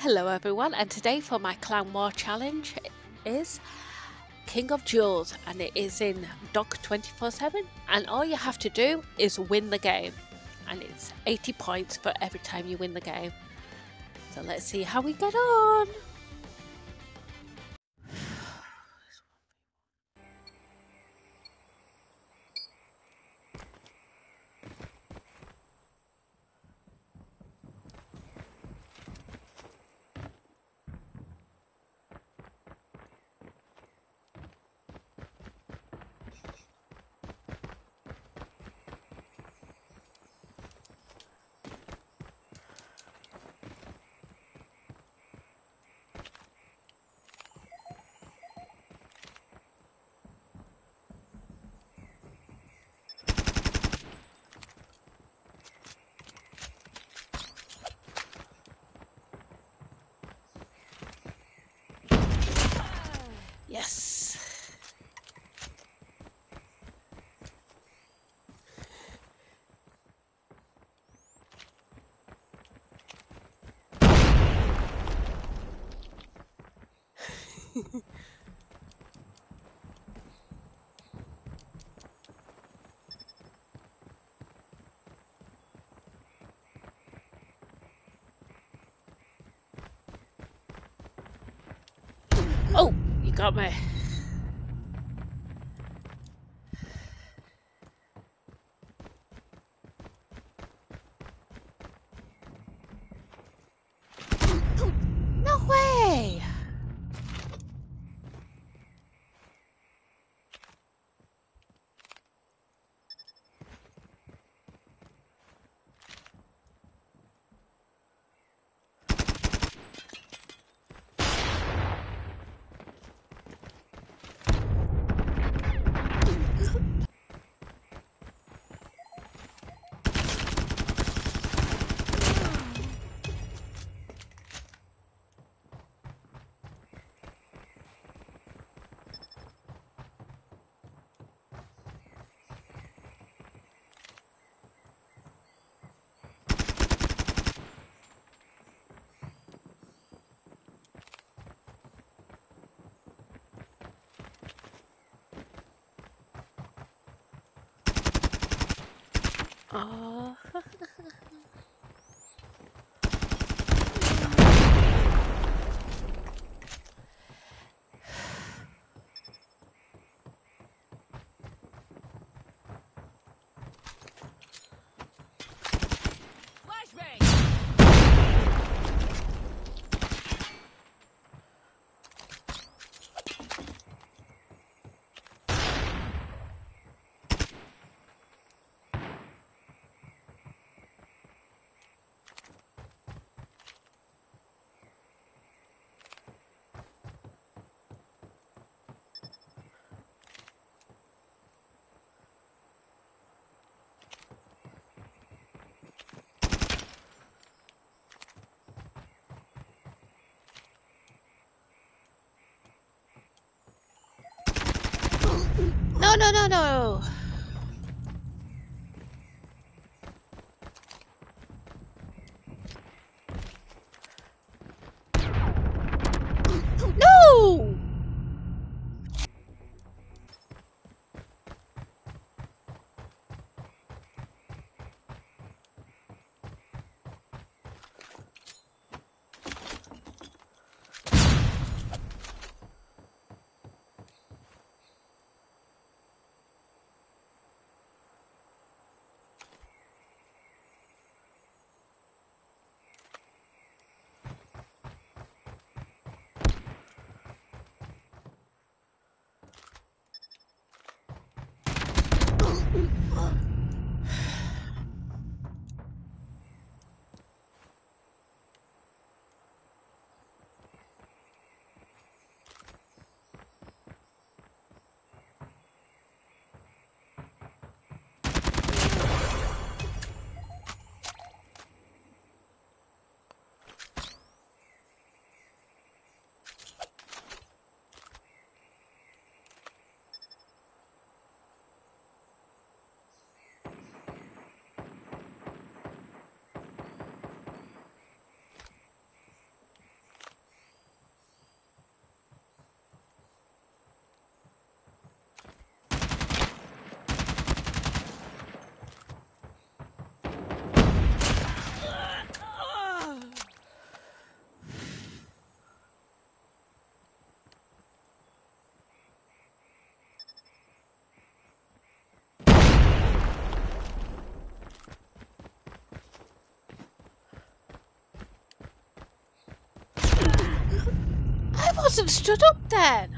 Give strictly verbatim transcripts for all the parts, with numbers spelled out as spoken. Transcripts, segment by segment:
Hello everyone, and today for my Clan War challenge is King of Jewels, and it is in Dock twenty-four seven, and all you have to do is win the game, and it's eighty points for every time you win the game. So let's see how we get on. Yes. Oh, you got me. No way! Oh. No, no, no, no! No! I wasn't stood up then.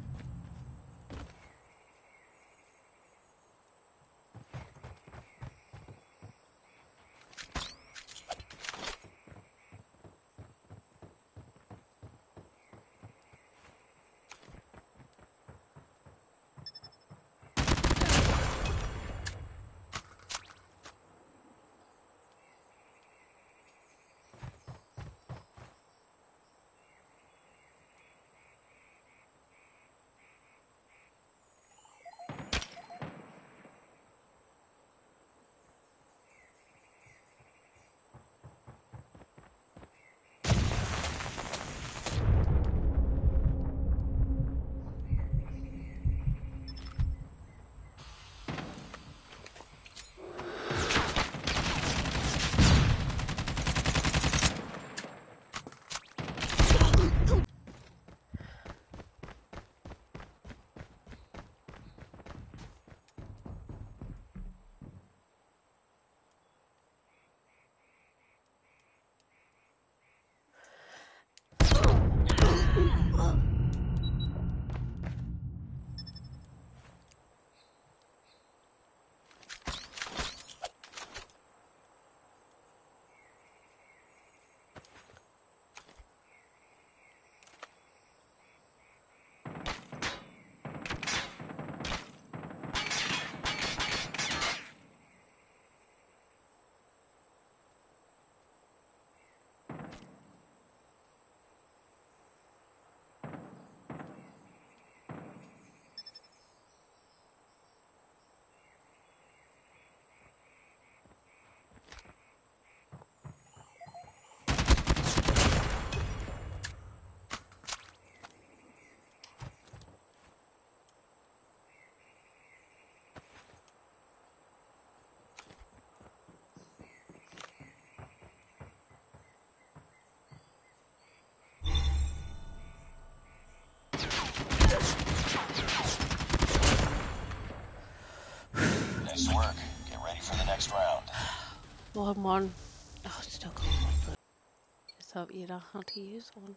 Nice work. Get ready for the next round. One, one. Oh, still got one foot. Just hope you know how to use one.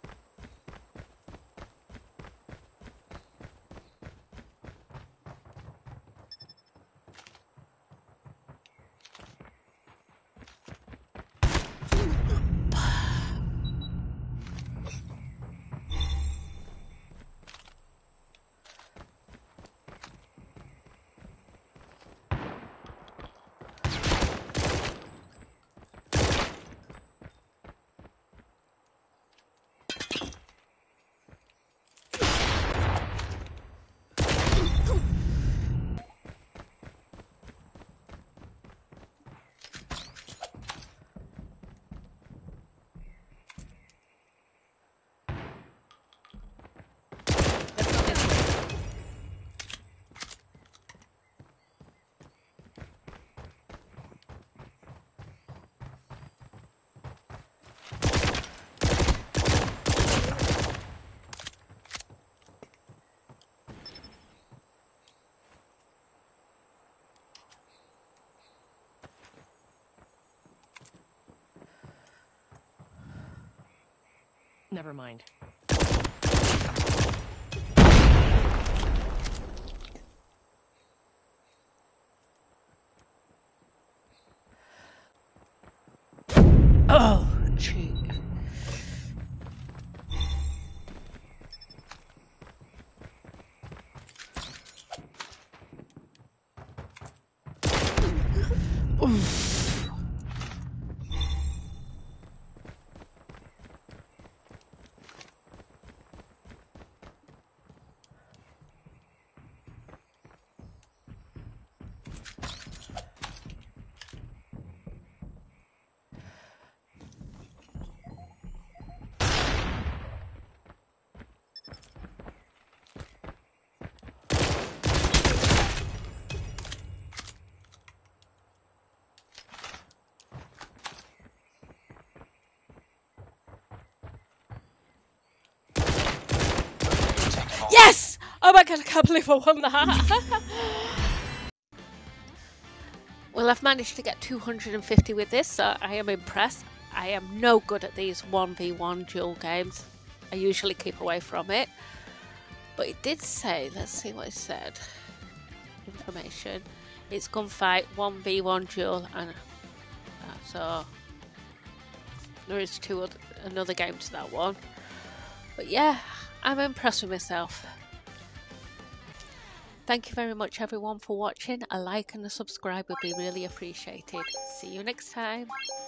Never mind. Oh, cheek. Oof. Yes! Oh my god, I can't believe I won that. Well, I've managed to get two hundred fifty with this, so I am impressed. I am no good at these one v one duel games. I usually keep away from it. But it did say, let's see what it said. Information. It's gunfight, one v one duel, and uh, so there is two other, another game to that one. But yeah, I'm impressed with myself. Thank you very much everyone for watching. A like and a subscribe would be really appreciated. See you next time.